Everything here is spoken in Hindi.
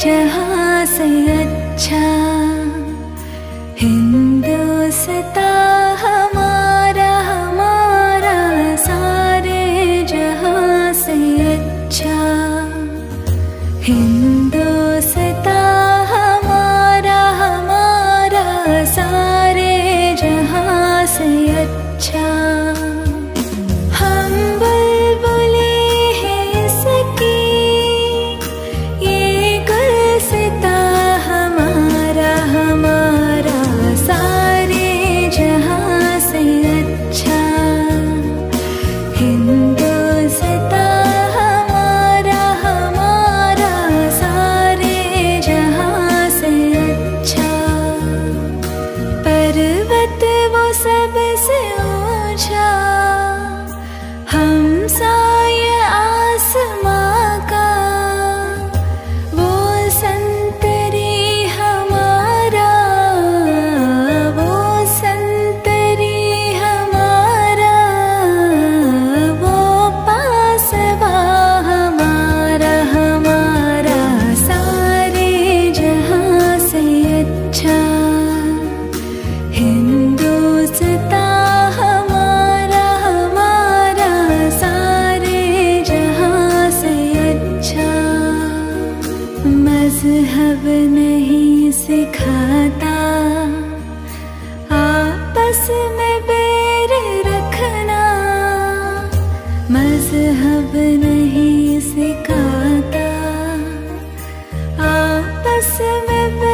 जहां से अच्छा हिंदुस्तान हमारा हमारा सारे जहां से अच्छा हिंदुस्तान हमारा हमारा सारे जहां से अच्छा। हम बुलबुलें हैं इसकी ये गुलसिता हमारा हमारा सारे जहां से अच्छा हिंदुस्तान हमारा हमारा सारे जहां से अच्छा। पर्वत वो सबसे ऊंचा हमसाया आसमां का वो संतरी हमारा वो संतरी हमारा वो पासवा हमारा हमारा सारे जहां से अच्छा हिंदुस्तान हमारा हमारा सारे जहां से अच्छा। मज़हब नहीं सिखाता आपस में बैर रखना मज़हब नहीं सिखाता आपस में